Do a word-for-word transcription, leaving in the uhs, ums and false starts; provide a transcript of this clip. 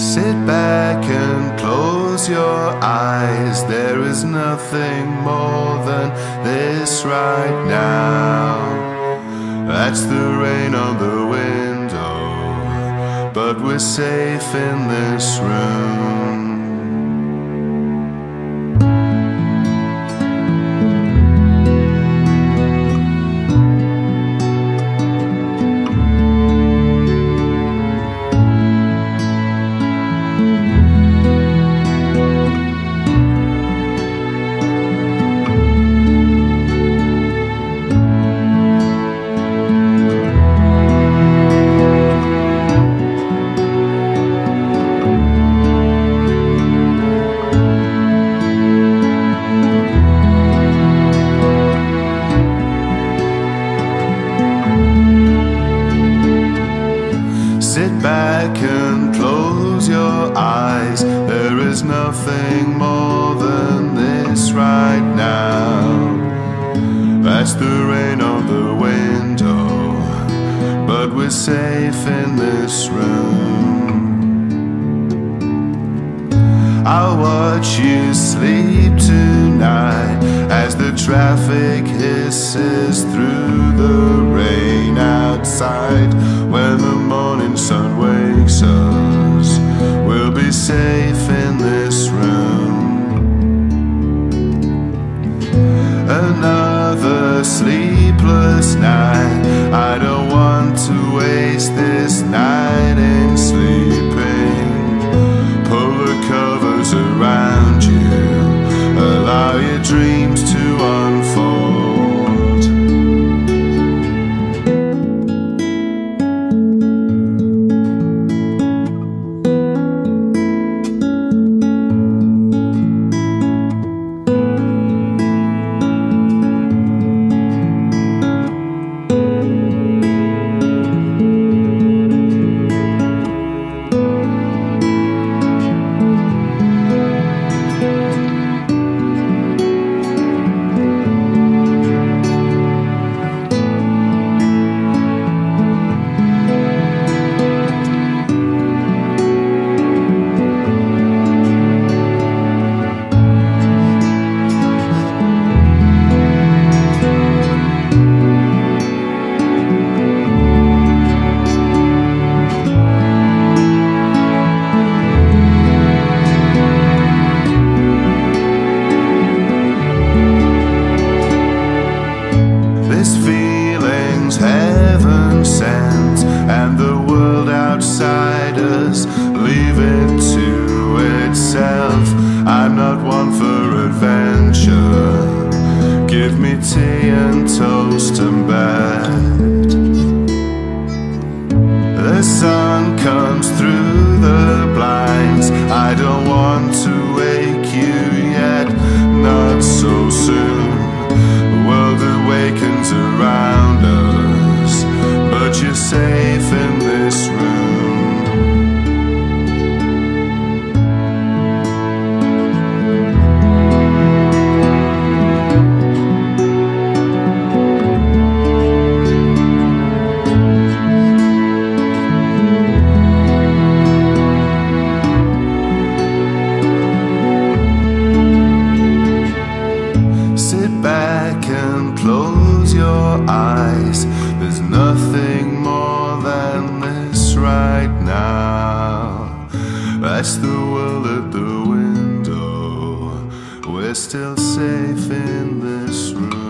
Sit back and close your eyes. There is nothing more than this right now. That's the rain on the window, but we're safe in this room. Sit back and close your eyes. There is nothing more than this right now. That's the rain on the window, but we're safe in this room. I'll watch you sleep tonight as the traffic hisses through the rain outside. When the morning sun wakes us, we'll be safe in this room. Another sleepless night. I don't want to waste this night in sleeping. Pull the covers around you, allow your dreams to unfold. This feeling's heaven sent, and the world outside us, leave it to itself. I'm not one for adventure. Give me tea and toast and bed. The sun comes through the blinds. I don't want to wake you yet, not so soon. The world awakens around us, but you're safe in this room. Sit back and close your eyes. There's nothing more than this right now. That's the world at the window. We're still safe in this room.